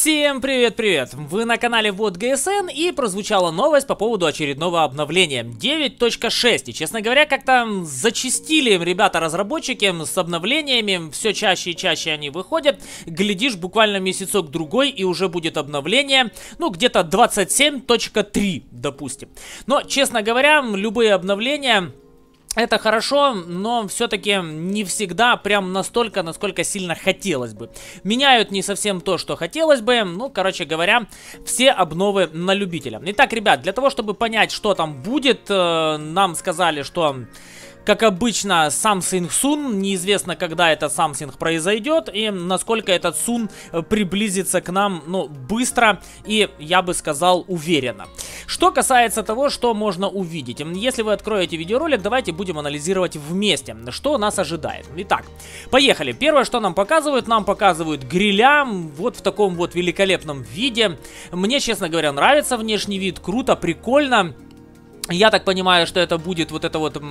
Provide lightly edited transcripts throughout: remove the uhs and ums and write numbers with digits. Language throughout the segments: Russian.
Всем привет-привет! Вы на канале Вот ГСН, и прозвучала новость по поводу очередного обновления 9.6. И, честно говоря, как-то зачастили ребята-разработчики с обновлениями, все чаще и чаще они выходят. Глядишь, буквально месяцок-другой, и уже будет обновление, ну, где-то 27.3, допустим. Но, честно говоря, любые обновления... Это хорошо, но все-таки не всегда прям настолько, насколько сильно хотелось бы. Меняют не совсем то, что хотелось бы. Ну, короче говоря, все обновы на любителя. Итак, ребят, для того, чтобы понять, что там будет, нам сказали, что... Как обычно, Something Soon, неизвестно, когда этот Something произойдет и насколько этот Soon приблизится к нам, ну, быстро и, я бы сказал, уверенно. Что касается того, что можно увидеть. Если вы откроете видеоролик, давайте будем анализировать вместе, что нас ожидает. Итак, поехали. Первое, что нам показывают гриля, вот в таком вот великолепном виде. Мне, честно говоря, нравится внешний вид, круто, прикольно. Я так понимаю, что это будет вот эта вот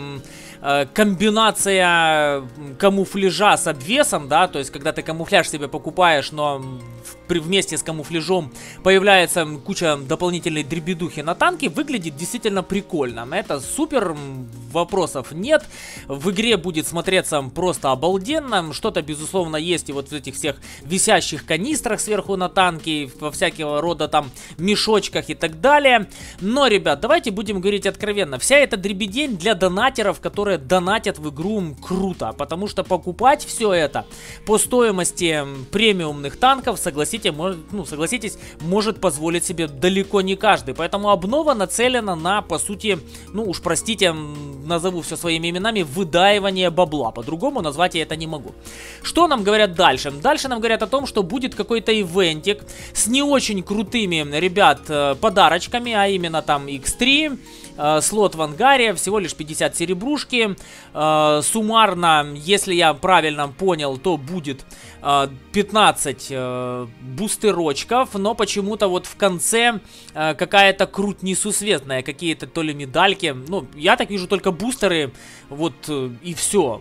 комбинация камуфляжа с обвесом, да, то есть когда ты камуфляж себе покупаешь, но вместе с камуфляжом появляется куча дополнительной дребедухи на танке, выглядит действительно прикольно. Это супер, вопросов нет, в игре будет смотреться просто обалденно, что-то безусловно есть и вот в этих всех висящих канистрах сверху на танке, во всякого рода там мешочках и так далее. Но, ребят, давайте будем говорить откровенно, вся эта дребедень для донатеров, которые донатят в игру, круто, потому что покупать все это по стоимости премиумных танков, согласитесь, может позволить себе далеко не каждый, поэтому обнова нацелена на, по сути, ну уж простите, назову все своими именами, выдаивание бабла, по-другому назвать я это не могу. Что нам говорят дальше? Дальше нам говорят о том, что будет какой-то ивентик с не очень крутыми, ребят, подарочками, а именно там X3, слот в ангаре, всего лишь 50 серебрушки. Суммарно, если я правильно понял, то будет 15 бустерочков, но почему-то вот в конце какая-то круть несусветная, какие-то то ли медальки. Ну, я так вижу только бустеры, вот и все.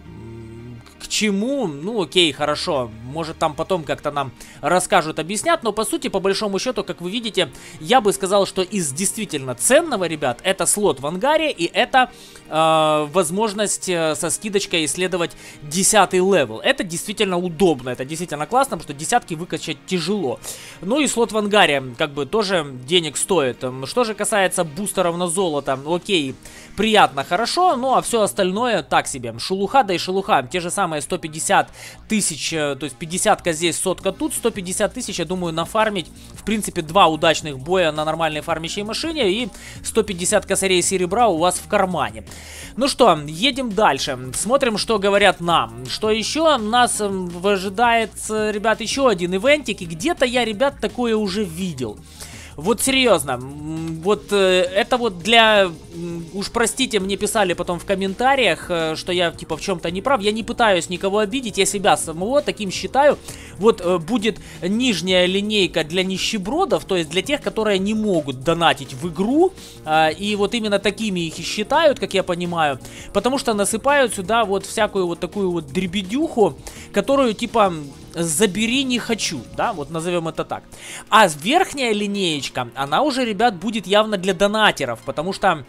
К чему? Ну окей, хорошо, может там потом как-то нам расскажут, объяснят, но по сути, по большому счету, как вы видите, я бы сказал, что из действительно ценного, ребят, это слот в ангаре и это возможность со скидочкой исследовать 10-й левел. Это действительно удобно, это действительно классно, потому что десятки выкачать тяжело. Ну и слот в ангаре как бы тоже денег стоит. Что же касается бустеров на золото, окей, приятно, хорошо, ну а все остальное так себе. Шелуха, да и шелуха, те же самые 150 тысяч, то есть 50-ка здесь, сотка тут, 150 тысяч, я думаю, нафармить, в принципе, 2 удачных боя на нормальной фармящей машине и 150 косарей серебра у вас в кармане. Ну что, едем дальше, смотрим, что говорят нам. Что еще? Нас ожидает, ребят, еще один ивентик, и где-то я, ребят, такое уже видел. Вот серьезно, вот это вот для, уж простите, мне писали потом в комментариях, что я типа в чем-то не прав, я не пытаюсь никого обидеть, я себя самого таким считаю. Вот будет нижняя линейка для нищебродов, то есть для тех, которые не могут донатить в игру, и вот именно такими их и считают, как я понимаю, потому что насыпают сюда вот всякую вот такую вот дребедюху, которую типа... забери не хочу, да, вот назовем это так. А верхняя линеечка, она уже, ребят, будет явно для донатеров, потому что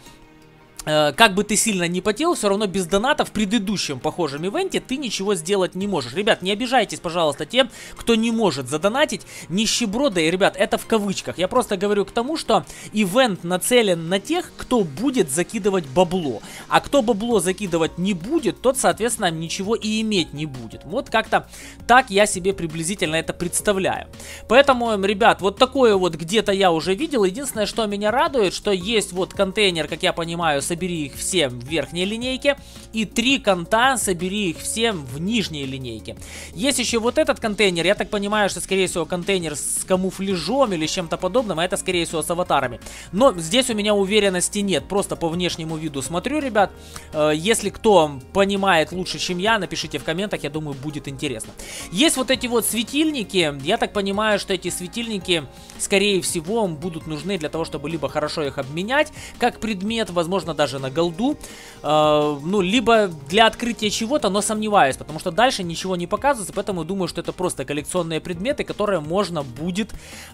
как бы ты сильно не потел, все равно без доната в предыдущем похожем ивенте ты ничего сделать не можешь. Ребят, не обижайтесь, пожалуйста, тем, кто не может задонатить. Нищеброды, ребят, это в кавычках. Я просто говорю к тому, что ивент нацелен на тех, кто будет закидывать бабло. А кто бабло закидывать не будет, тот, соответственно, ничего и иметь не будет. Вот как-то так я себе приблизительно это представляю. Поэтому, ребят, вот такое вот где-то я уже видел. Единственное, что меня радует, что есть вот контейнер, как я понимаю, собери их все в верхней линейке, и 3 конта собери их все в нижней линейке. Есть еще вот этот контейнер, я так понимаю, что скорее всего контейнер с камуфляжом или с чем-то подобным, а это скорее всего с аватарами. Но здесь у меня уверенности нет, просто по внешнему виду смотрю, ребят. Если кто понимает лучше, чем я, напишите в комментах, я думаю, будет интересно. Есть вот эти вот светильники, я так понимаю, что эти светильники, скорее всего, будут нужны для того, чтобы либо хорошо их обменять, как предмет, возможно, даже даже на голду. Ну, либо для открытия чего-то, но сомневаюсь, потому что дальше ничего не показывается, поэтому думаю, что это просто коллекционные предметы, которые можно будет,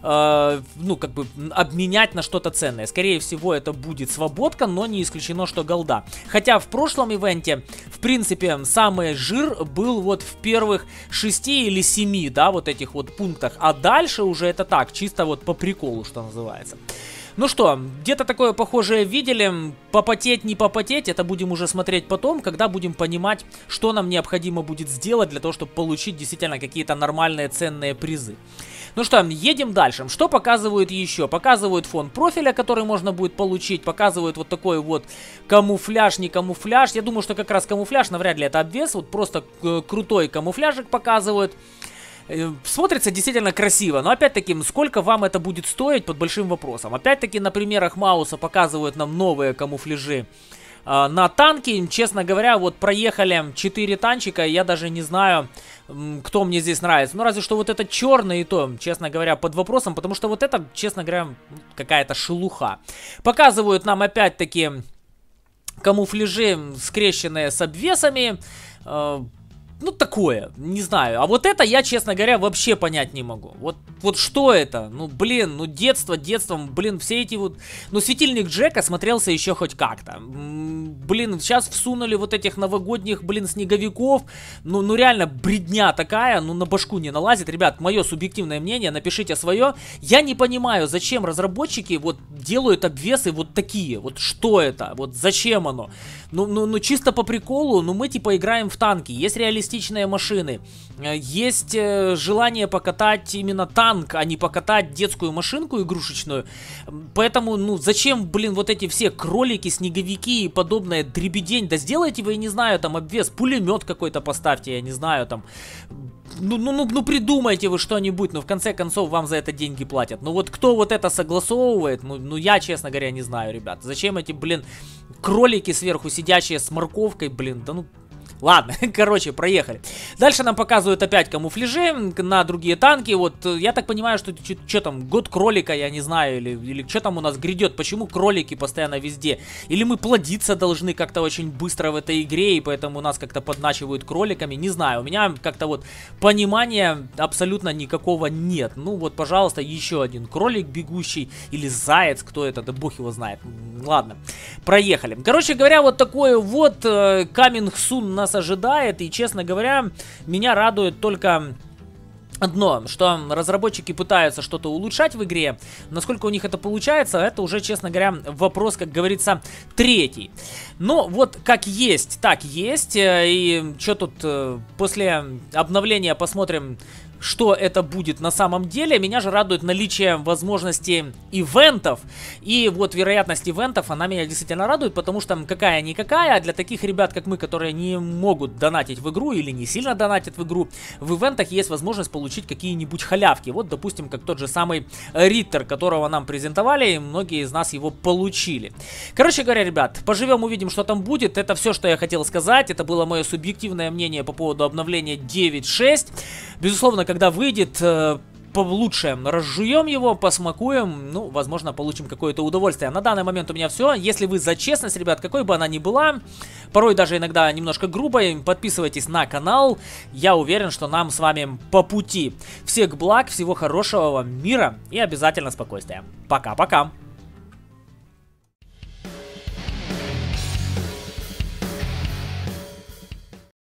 ну, как бы, обменять на что-то ценное. Скорее всего, это будет свободка, но не исключено, что голда. Хотя в прошлом ивенте, в принципе, самый жир был вот в первых 6 или 7, да, вот этих вот пунктах, а дальше уже это так, чисто вот по приколу, что называется. Ну что, где-то такое похожее видели, попотеть, не попотеть, это будем уже смотреть потом, когда будем понимать, что нам необходимо будет сделать для того, чтобы получить действительно какие-то нормальные ценные призы. Ну что, едем дальше. Что показывают еще? Показывают фон профиля, который можно будет получить, показывают вот такой вот камуфляж, не камуфляж. Я думаю, что как раз камуфляж, навряд ли это обвес, вот просто крутой камуфляжик показывают. Смотрится действительно красиво, но опять-таки, сколько вам это будет стоить, под большим вопросом. Опять-таки, на примерах Мауса показывают нам новые камуфляжи на танки. Честно говоря, вот проехали 4 танчика, я даже не знаю, кто мне здесь нравится. Ну, разве что вот этот черный, и то, честно говоря, под вопросом, потому что вот это, честно говоря, какая-то шелуха. Показывают нам опять-таки камуфляжи, скрещенные с обвесами. Ну, такое, не знаю. А вот это я, честно говоря, вообще понять не могу. Вот что это? Ну, блин, ну, детством, блин, все эти вот... Ну, светильник Джека смотрелся еще хоть как-то. Блин, сейчас всунули вот этих новогодних, блин, снеговиков. Ну, реально, бредня такая, ну, на башку не налазит. Ребят, мое субъективное мнение, напишите свое. Я не понимаю, зачем разработчики вот делают обвесы вот такие. Вот что это? Вот зачем оно? Ну, чисто по приколу, ну, мы, типа, играем в танки. Есть реалистичные машины. Есть желание покатать именно танк, а не покатать детскую машинку игрушечную. Поэтому, ну, зачем, блин, вот эти все кролики, снеговики и подобное дребедень? Да сделайте вы, я не знаю, там, обвес, пулемет какой-то поставьте, я не знаю, там... Ну, придумайте вы что-нибудь, но в конце концов вам за это деньги платят. Ну вот кто вот это согласовывает, ну я, честно говоря, не знаю, ребят. Зачем эти, блин, кролики сверху сидящие с морковкой, блин, да ну... Ладно, короче, проехали. Дальше нам показывают опять камуфляжи на другие танки. Вот, я так понимаю, что там, год кролика, я не знаю, или что там у нас грядет. Почему кролики постоянно везде? Или мы плодиться должны как-то очень быстро в этой игре, и поэтому нас как-то подначивают кроликами. Не знаю, у меня как-то вот понимания абсолютно никакого нет. Ну вот, пожалуйста, еще один кролик бегущий, или заяц, кто это, да бог его знает. Ладно, проехали. Короче говоря, вот такой вот coming soon нас ожидает, и, честно говоря, меня радует только одно, что разработчики пытаются что-то улучшать в игре. Насколько у них это получается, это уже, честно говоря, вопрос, как говорится, третий. Но вот как есть, так есть. И что тут, после обновления посмотрим, что это будет на самом деле. Меня же радует наличие возможности ивентов. И вот вероятность ивентов, она меня действительно радует, потому что какая-никакая, а для таких ребят, как мы, которые не могут донатить в игру или не сильно донатят в игру, в ивентах есть возможность получить какие-нибудь халявки. Вот, допустим, как тот же самый Риттер, которого нам презентовали, и многие из нас его получили. Короче говоря, ребят, поживем, увидим, что там будет. Это все, что я хотел сказать. Это было мое субъективное мнение по поводу обновления 9.6. Безусловно, когда выйдет, получше разжуем его, посмакуем, ну, возможно, получим какое-то удовольствие. На данный момент у меня все. Если вы за честность, ребят, какой бы она ни была, порой даже иногда немножко грубой, подписывайтесь на канал. Я уверен, что нам с вами по пути. Всех благ, всего хорошего вам мира и обязательно спокойствия. Пока-пока.